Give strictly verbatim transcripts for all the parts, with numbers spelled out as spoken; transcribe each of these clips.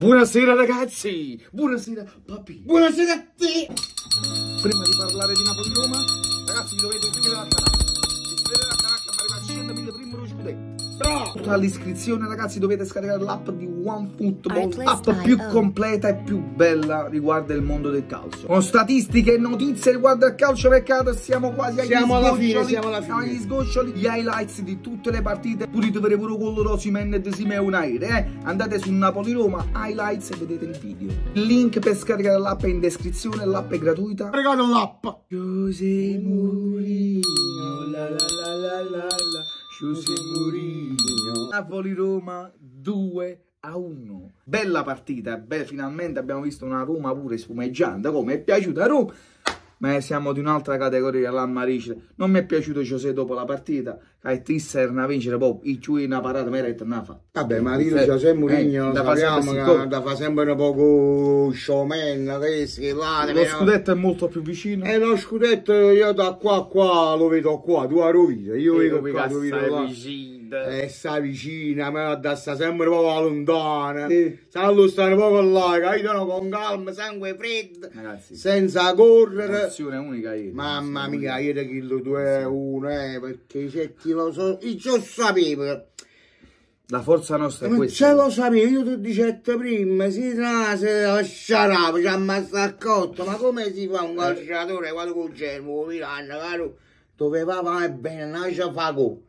Buonasera ragazzi, buonasera papi, buonasera a te. Prima di parlare di Napoli-Roma, ragazzi vi dovete iscrivere al canale. Iscrivetevi al canale, ma arrivate a centomila prima lo scudetto. Tra l'iscrizione ragazzi dovete scaricare l'app di OneFootball, l'app più completa e più bella riguardo il mondo del calcio. Con statistiche e notizie riguardo al calcio mercato siamo quasi agli siamo alla sgoccioli, fine, siamo alla fine. Agli sgoccioli, gli highlights di tutte le partite, pulite per pure quello Osimhen e De Simeone, eh? Andate su Napoli-Roma, highlights e vedete il video. Il link per scaricare l'app è in descrizione, l'app è gratuita. Regalo l'app. José Mourinho, la la la la la la, José Mourinho. Napoli-Roma due a uno. Bella partita, beh, finalmente abbiamo visto una Roma pure spumeggiante, come è piaciuta Roma. Ma siamo di un'altra categoria, la Maricile. Non mi è piaciuto José dopo la partita, che triste era vincere, poi i ciui una parata, ma era una fa. Vabbè, ma io eh, José Mourinho, eh, sappiamo che da fa sempre un poco showman, che là, lo scudetto è molto più vicino. E lo scudetto io da qua a qua lo vedo qua, tu a rovita, io vedo qua, tu vedo là. E sta vicina, ma da sta sempre un po' lontana. Sì. Sallo sta un po' là, cadono con calma, sangue freddo, ragazzi, senza correre. Unica ieri, mamma mia, ieri chillo due a uno, eh, perché c'è chi lo so, io lo sapevo. La forza nostra ma è questa. Ce lo sapevo, io ti dicevo prima, si trase a sciarapa, ci ammazza a cotto, ma come si fa un calciatore quando con germo, Milano, caro, doveva fare bene, non ci fa go.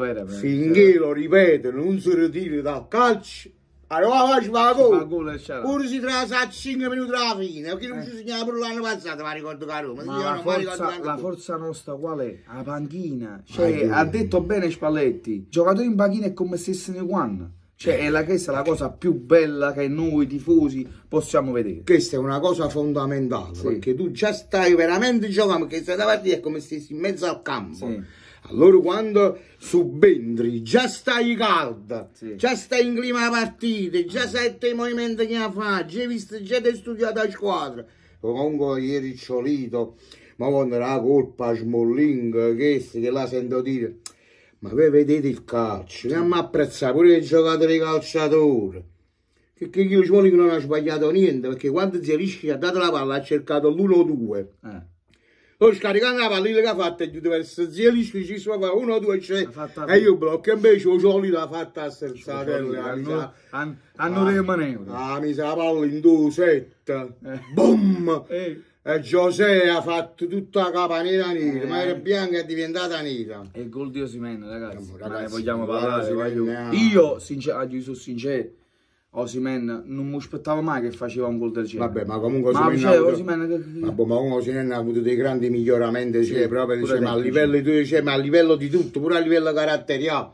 Finché lo ripeto, non si ritira dal calcio. Allora ci fa gol, pure si trasa a cinque minuti alla fine, perché non ci segnava pure l'anno passato, ma ricordo che a Roma. Ma la, forza, la forza nostra qual è? La panchina. Cioè, ha detto bene Spalletti, giocatori in panchina è come se se ne guanno. Cioè, è la, questa è la cosa più bella che noi tifosi possiamo vedere. Questa è una cosa fondamentale, sì, perché tu già stai veramente giocando, perché stai davanti è come se stessi in mezzo al campo. Sì. Allora quando subentri già stai calda, sì, già stai in clima partita, già sai i movimenti che fa, già hai visto, già ti hai studiato a squadra. Comunque ieri Ciolito, ma quando era la colpa a Smalling, che, che la sento dire, ma voi vedete il calcio, non mi apprezzare pure i giocatori calciatori. Che, che io Smalling non ha sbagliato niente, perché quando Zielinski ha dato la palla ha cercato l'uno due. Eh. Lo scaricando la pallina che ha fatto e diverso Zielinski ci si fa uno due tre e io blocco, invece lo Ciolito l'ha fatta a sterzatella, hanno rimanere ah mi sa la palla in due sette eh. Boom eh. E José ha fatto tutta la capa nera nera, eh. ma era bianca e è diventata nera. E il gol di Osimhen, ragazzi, no, ragazzi, vogliamo parlare, voglio... io sincero, io sono sincero, Osimhen non mi aspettavo mai che faceva un gol del genere. Vabbè, ma comunque Osimhen ma, ha avuto... Osimhen... Vabbè, ma Osimhen ha avuto dei grandi miglioramenti, sì, cioè, proprio, cioè, ma, a livello di, cioè, ma a livello di tutto, pure a livello caratteriale.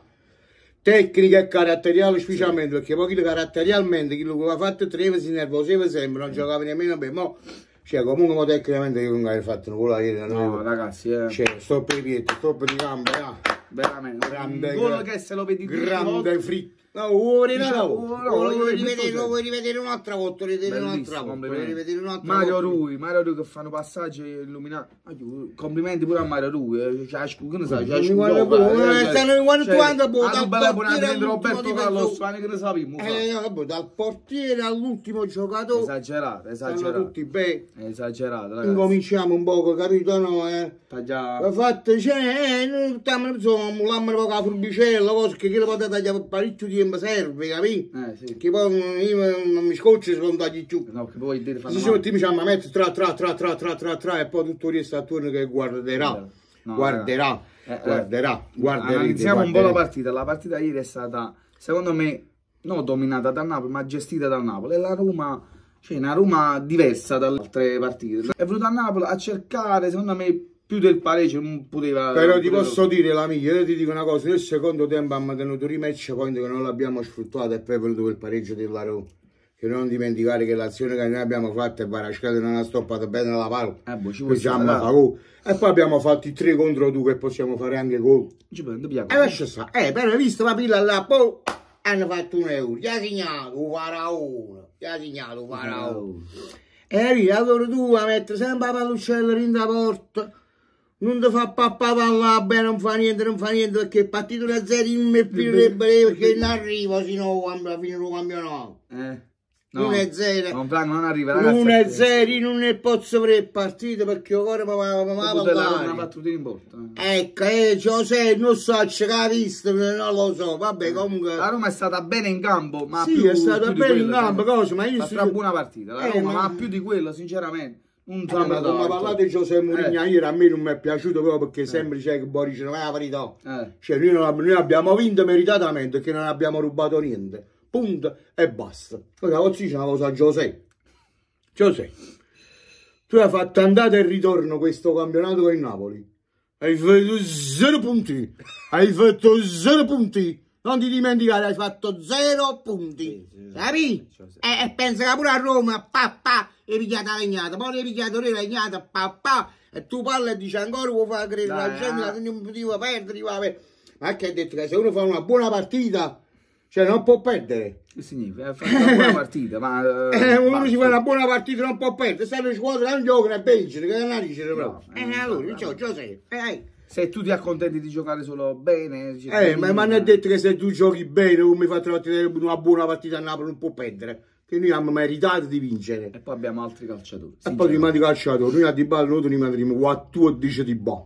Tecnica e caratteriale specialmente, sì, perché poi caratterialmente chi lo ha fatto tre si nervoseva sempre, non giocava nemmeno bene. Mo, cioè, comunque che non hai fatto un gol ieri. No, ragazzi, eh. Cioè, stop di piedi, stop di gambe, eh. Veramente, grande, un gol che se lo vedi grande fritto. No, vuoi rivedere un'altra volta, un'altra volta, Mario Rui, Mario Rui che fanno passaggi illuminati. Complimenti pure a Mario Rui, cioè, che ne sai, cioè, quando tu andi Roberto Carlos, che ne sappiamo. Eh, dal portiere all'ultimo giocatore. Esagerato, esagerato. Tutti bene. Esagerato, ragazzi. Incominciamo un poco, capito, no, eh? L'ho fatto, cioè, non stiamo, insomma, mullammo un po' la furbicella, cose che lo potete tagliare parecchio tempo serve, capito? Eh, sì. Che poi io non mi scoccio se non tagli più. No, che poi dire fanno se ci mettiamo a mettere tra tra tra tra tra tra tra e poi tutto il resto attorno che guarderà. No, guarderà, eh, guarderà, guarderà. Analizziamo un po' la partita. La partita ieri è stata, secondo me, non dominata dal Napoli, ma gestita dal Napoli. E la Roma, cioè una Roma diversa dalle altre partite. È venuta a Napoli a cercare, secondo me, più del pareggio non poteva. Però ti posso dire la mia, io ti dico una cosa, nel secondo tempo abbiamo tenuto i match point che non l'abbiamo sfruttato e poi è venuto quel pareggio della Roma. Che non dimenticare che l'azione che noi abbiamo fatto e Varascate non ha stoppato bene la palla. Eh, boh, ci e poi abbiamo fatto i tre contro due che possiamo fare anche gol. Ci prende piano. E lascia sta. Eh, però hai visto la pilla là, poi hanno fatto un euro. Ti ha segnato un faraone. Ti ha segnato un faraone. E via, allora tu la metti sempre la palluccella in da porta. Non ti fa papà là, beh, non fa niente, non fa niente, perché è partito da zero in me più breve, perché non arriva sino alla fine del campionato. Eh. No, uno e zero. Non, non arriva, ragazzi. uno e zero, non ne posso fare partita perché ora mi va a parlare. Una battuta in porta. Ecco, eh, Giuseppe, non so, ce l'ha visto, non lo so, vabbè, comunque. La Roma è stata bene in campo, ma sì, più, è stata più bene in campo, cosa, ma io sto... una buona partita, la eh, Roma, ma... ma più di quello, sinceramente. Un eh, ma come parlate di Giuseppe Mourinho, eh. ieri a me non mi è piaciuto proprio perché eh. sempre c'è che Boris non è la verità. Eh. Cioè, noi, non, noi abbiamo vinto meritatamente perché non abbiamo rubato niente. Punto e basta. Ora oggi c'è una cosa a Giuseppe. Giuseppe, tu hai fatto andata e ritorno questo campionato con il Napoli. Hai fatto zero punti. Hai fatto zero punti. Non ti dimenticare, hai fatto zero punti. Capi? E, e pensa che pure a Roma, pa pa, è picchiata la legnata. Poi è picchiato la legnata, pa pa. E tu parli e dici ancora vuoi far credere la gente, non poteva perdere. Vabbè. Ma che hai detto che se uno fa una buona partita... Cioè non può perdere. Che significa? Ha fatto una buona partita, ma... Eh, uno si fa una buona partita non può perdere. Se le squadre non giocano e vincere, che non dice proprio. Eh, eh, allora, ciao, Giuseppe, eh. Se tu ti accontenti di giocare solo bene... Eh, ma non è detto che se tu giochi bene, come fai a vedere una buona partita a Napoli, non può perdere. Che noi abbiamo meritato di vincere. E poi abbiamo altri calciatori. E poi prima di calciatori, noi a Di Bala, noi rimaniamo quattordici di Bo.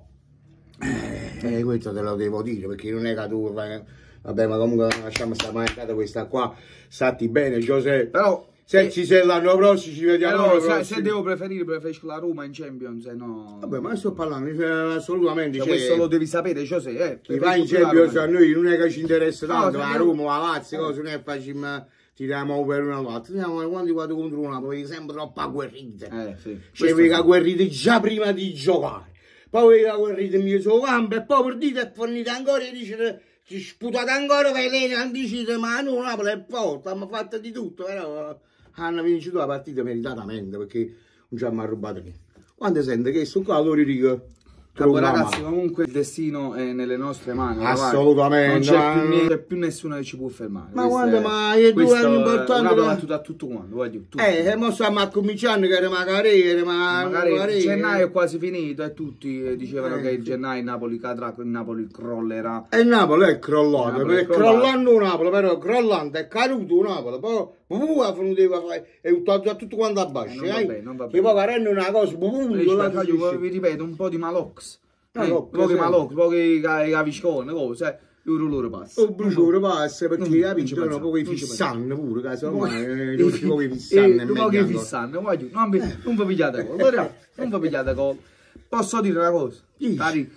Eh, questo te lo devo dire, perché non è che tu... Vabbè, ma comunque lasciamo stare mancata questa qua. Stati bene, Giuseppe. Però se eh, ci sei l'anno prossimo, ci vediamo. Però se, se devo preferire, preferisco la Roma in Champions, se no. Vabbè, ma sto parlando assolutamente. Cioè, questo lo devi sapere, Giuseppe. Eh, chi va in Champions a noi non è che ci interessa tanto, no, la Roma, la Lazio, cose, non è facile. Tiriamo per una volta, tiriamo quando vado contro una, poi sempre troppo agguerrite. Eh, sì. Cioè, vi agguerrite già prima di giocare. Poi vi agguerrite il mio suo campo e poi per dite e fornite ancora e dice. Ci sputate ancora per lei, non dicete, ma non Napoli è forte, hanno fatto di tutto, però hanno vinto la partita meritatamente perché non ci hanno rubato niente. Quando sente che sto qua, allora dico... Allora, ragazzi, comunque il destino è nelle nostre mani. Assolutamente. Non c'è più, più nessuno che ci può fermare. Ma quando mai? Due anni importanti. Una battuta a tutto quanto, voglio. Tutto. Eh, e mo stiamo a cominciare che era magari, ma magari il gennaio è quasi finito e tutti dicevano eh, che il gennaio il Napoli cadrà, il Napoli crollerà. E il Napoli è crollato, perché è crollando il Napoli, però crollando è caduto il Napoli, poi Bubuà non deve fare, è tutto, tutto quanto a basso, eh? Bene, non va bene. Che poi farendo una cosa, Bubuà, vi ripeto, un po' di Malox. Eh, no, pochi Malox, pochi caviscone, cose, loro loro passa. O bruciore passa, perché capito, sono pochi fissanne pure, caso ormai, non ci pochi fissanne. Non pochi fissanne, voglio, non vi pigliate gol, non vi pigliate gol. Posso dire una cosa? Tariq,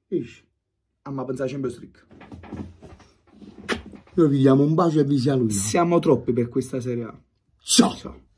a me pensare Champions League. Noi vi diamo un bacio e vi salutiamo. Siamo troppi per questa Serie A. Ciao! Ciao.